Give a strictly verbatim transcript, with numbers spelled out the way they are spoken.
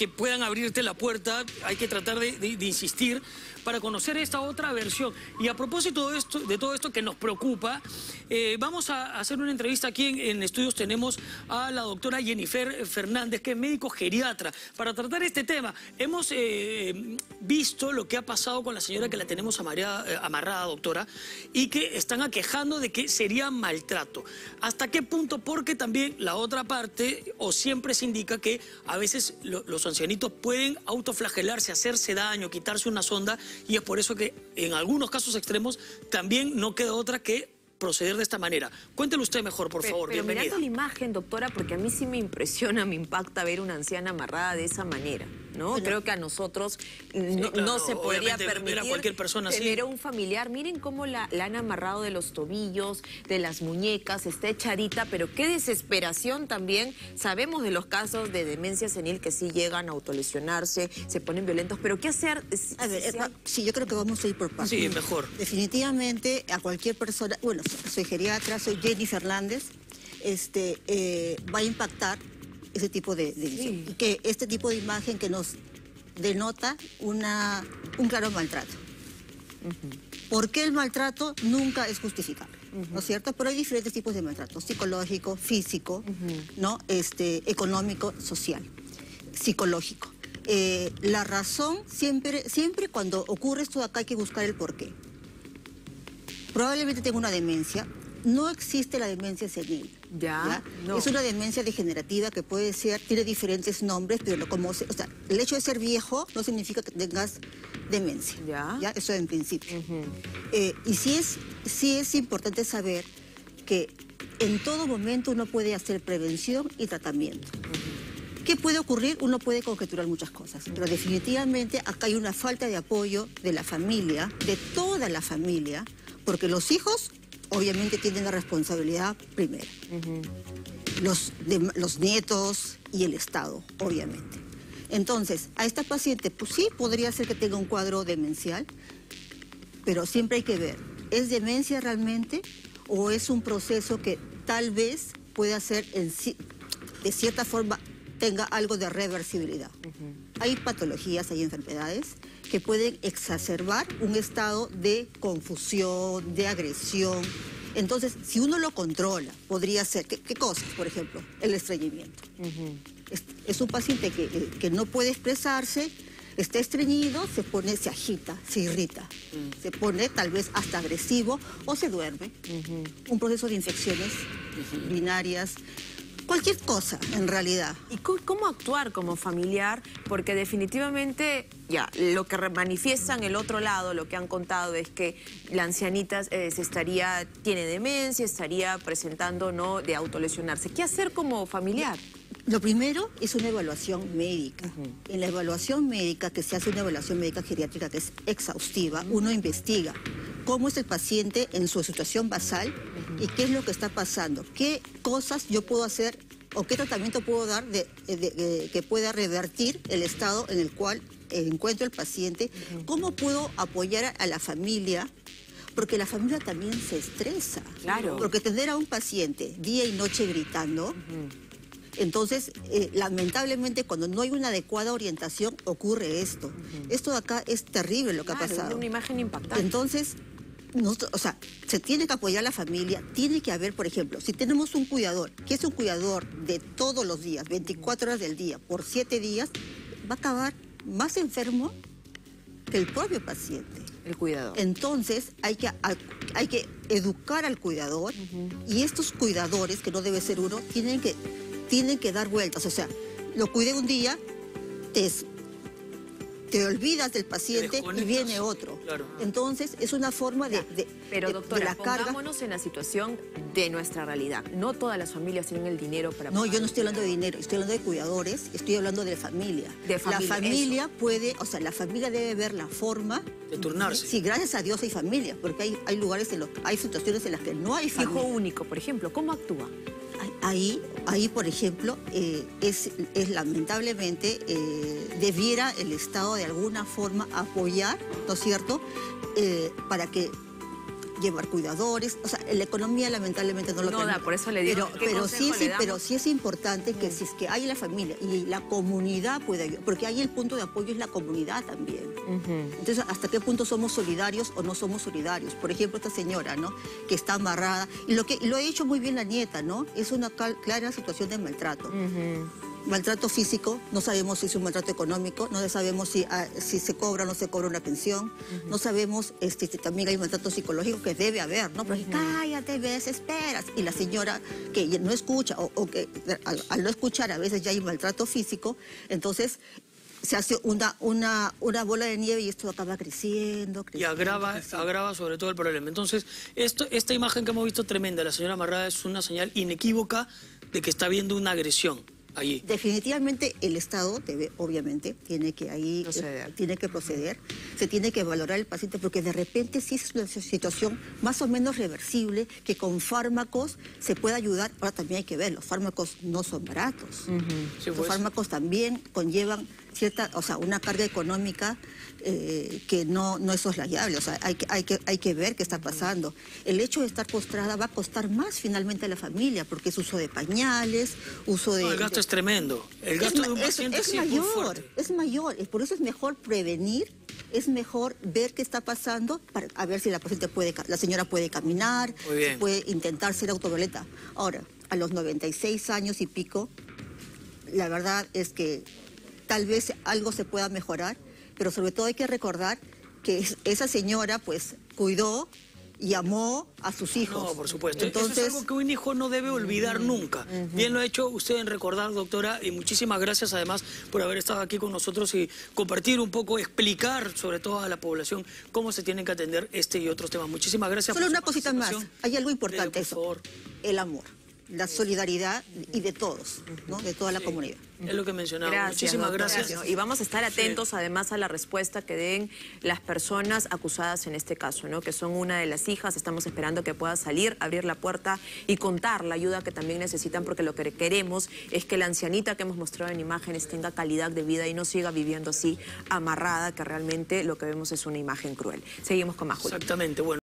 que puedan abrirte la puerta, hay que tratar de, de, de insistir para conocer esta otra versión. Y a propósito de, esto, de todo esto que nos preocupa, eh, vamos a hacer una entrevista aquí en, en estudios. Tenemos a la doctora Jennifer Fernández, que es médico geriatra, para tratar este tema. Hemos eh, visto lo que ha pasado con la señora que la tenemos amarrada, eh, amarrada, doctora, y que están aquejando de que sería maltrato. ¿Hasta qué punto? Porque también la otra parte, o siempre se indica que a veces lo, los ancianitos pueden autoflagelarse, hacerse daño, quitarse una sonda, y es por eso que en algunos casos extremos también no queda otra que proceder de esta manera. Cuéntelo usted mejor, por pero, favor. Pero bienvenida. mirando la imagen, doctora, porque a mí sí me impresiona, me impacta ver una anciana amarrada de esa manera, ¿no? Bueno, creo que a nosotros no, sí, claro, no se podría permitir a cualquier persona tener así. a un familiar. Miren cómo la, la han amarrado de los tobillos, de las muñecas, está echadita, pero qué desesperación también. Sabemos de los casos de demencia senil que sí llegan a autolesionarse, se ponen violentos, pero ¿qué hacer? A ver, sí, yo creo que vamos a ir por partes. Sí, mejor. Definitivamente a cualquier persona, bueno, soy geriatra, soy Jenny Fernández, este, eh, va a impactar ese tipo de, de sí. que este tipo de imagen que nos denota una, un claro maltrato. Uh-huh. ¿Por qué el maltrato nunca es justificable? Uh-huh. ¿No es cierto? Pero hay diferentes tipos de maltrato: psicológico, físico, uh-huh. ¿no? este, económico, social, psicológico. Eh, la razón, siempre, siempre cuando ocurre esto de acá hay que buscar el porqué. Probablemente tenga una demencia. No existe la demencia senil. Ya, ¿ya? No. Es una demencia degenerativa que puede ser, tiene diferentes nombres, pero no como se, o sea, el hecho de ser viejo no significa que tengas demencia. Ya. ¿Ya? Eso en principio. Uh-huh. eh, y sí es, sí es importante saber que en todo momento uno puede hacer prevención y tratamiento. Uh-huh. ¿Qué puede ocurrir? Uno puede conjeturar muchas cosas, pero definitivamente acá hay una falta de apoyo de la familia, de toda la familia, porque los hijos obviamente tienen la responsabilidad primero. Uh-huh. Los, de, los nietos y el Estado, obviamente. Entonces, a esta paciente, pues sí, podría ser que tenga un cuadro demencial, pero siempre hay que ver, ¿es demencia realmente o es un proceso que tal vez pueda ser, en, de cierta forma, tenga algo de reversibilidad? Uh-huh. Hay patologías, hay enfermedades que pueden exacerbar un estado de confusión, de agresión. Entonces, si uno lo controla, podría ser, ¿qué, qué cosas? Por ejemplo, el estreñimiento. Uh-huh. es, es un paciente que, que no puede expresarse, está estreñido, se pone, se agita, se irrita, uh-huh. se pone tal vez hasta agresivo o se duerme. Uh-huh. Un proceso de infecciones uh-huh. urinarias. Cualquier cosa, en realidad. ¿Y cómo actuar como familiar? Porque definitivamente, ya, lo que manifiestan el otro lado, lo que han contado es que la ancianita eh, se estaría, tiene demencia, estaría presentando, ¿no?, de autolesionarse. ¿Qué hacer como familiar? Lo primero es una evaluación médica. Uh-huh. En la evaluación médica, que se hace una evaluación médica geriátrica que es exhaustiva, uh-huh. uno investiga cómo es el paciente en su situación basal uh-huh. y qué es lo que está pasando, qué cosas yo puedo hacer o qué tratamiento puedo dar de, de, de, de, que pueda revertir el estado en el cual encuentro el paciente, uh-huh. cómo puedo apoyar a, a la familia, porque la familia también se estresa. Claro. Porque tener a un paciente día y noche gritando... Uh-huh. Entonces, eh, lamentablemente, cuando no hay una adecuada orientación, ocurre esto. Uh-huh. Esto de acá es terrible lo que claro, ha pasado. Es una imagen impactante. Entonces, nosotros, o sea, se tiene que apoyar a la familia, tiene que haber, por ejemplo, si tenemos un cuidador, que es un cuidador de todos los días, veinticuatro horas del día, por siete días, va a acabar más enfermo que el propio paciente. El cuidador. Entonces, hay que, hay que educar al cuidador uh-huh. y estos cuidadores, que no debe ser uno, tienen que... tienen que dar vueltas, o sea, lo cuidé un día, te, te olvidas del paciente y viene otro. Claro. Entonces, es una forma de, de, Pero, de, doctora, de la carga. Pongámonos en la situación de nuestra realidad. No todas las familias tienen el dinero para... No, yo no estoy hablando de dinero, estoy hablando de cuidadores, estoy hablando de familia. De familia, la familia eso. puede, o sea, la familia debe ver la forma... de turnarse. Sí, gracias a Dios hay familia, porque hay, hay lugares, en los, hay situaciones en las que no hay familia. Hijo único, por ejemplo, ¿cómo actúa? Ahí, ahí, por ejemplo, eh, es, es lamentablemente, eh, debiera el Estado de alguna forma apoyar, ¿no es cierto?, eh, para que llevar cuidadores, o sea, la economía lamentablemente no lo No permite. da, por eso le digo, Pero, ¿qué pero, consejo sí, le sí, damos? pero sí es importante que si es que hay la familia y la comunidad puede ayudar, porque ahí el punto de apoyo es la comunidad también. Ujú. Entonces, ¿hasta qué punto somos solidarios o no somos solidarios? Por ejemplo, esta señora, ¿no? Que está amarrada, y lo que lo ha hecho muy bien la nieta, ¿no? Es una cal- clara situación de maltrato. Ujú. Maltrato físico, no sabemos si es un maltrato económico, no sabemos si, ah, si se cobra o no se cobra una pensión, uh-huh. no sabemos este, si también hay maltrato psicológico que debe haber, ¿no? Pero uh-huh. cállate, me desesperas. Y la señora que no escucha o, o que al, al no escuchar a veces ya hay maltrato físico, entonces se hace una, una, una bola de nieve y esto acaba creciendo, creciendo. Y agrava, creciendo. agrava sobre todo el problema. Entonces, esto, esta imagen que hemos visto tremenda, la señora amarrada, es una señal inequívoca de que está habiendo una agresión allí. Definitivamente el Estado debe, obviamente, tiene que ahí proceder. Eh, tiene que proceder, se tiene que valorar el paciente porque de repente sí es una situación más o menos reversible que con fármacos se puede ayudar. Ahora también hay que ver, los fármacos no son baratos. Uh-huh. sí, los pues. fármacos también conllevan cierta, o sea, una carga económica eh, que no, no es soslayable. O sea, hay que, hay, que, hay que ver qué está pasando. El hecho de estar postrada va a costar más finalmente a la familia porque es uso de pañales, uso de... No, el gasto de, es tremendo. El gasto es, de un paciente es, es sí mayor, es muy fuerte. Es mayor, por eso es mejor prevenir, es mejor ver qué está pasando para a ver si la paciente puede, la señora puede caminar, puede intentar ser autoviolenta. Ahora, a los noventa y seis años y pico, la verdad es que tal vez algo se pueda mejorar, pero sobre todo hay que recordar que esa señora pues cuidó y amó a sus hijos. No, por supuesto. Entonces, eso es algo que un hijo no debe olvidar uh-huh, nunca. Uh-huh. Bien lo ha hecho usted en recordar, doctora, y muchísimas gracias además por haber estado aquí con nosotros y compartir un poco, explicar sobre todo a la población cómo se tienen que atender este y otros temas. Muchísimas gracias. Solo por una cosita más, hay algo importante, Dele, eso, favor. el amor. La solidaridad y de todos, ¿no? De toda la sí, comunidad. Es lo que mencionaba. Gracias, Muchísimas doctor. gracias. gracias. Y vamos a estar atentos sí. además a la respuesta que den las personas acusadas en este caso, ¿no? Que son una de las hijas. Estamos esperando que pueda salir, abrir la puerta y contar la ayuda que también necesitan, porque lo que queremos es que la ancianita que hemos mostrado en imágenes tenga calidad de vida y no siga viviendo así amarrada, que realmente lo que vemos es una imagen cruel. Seguimos con más, Julio. Exactamente, bueno.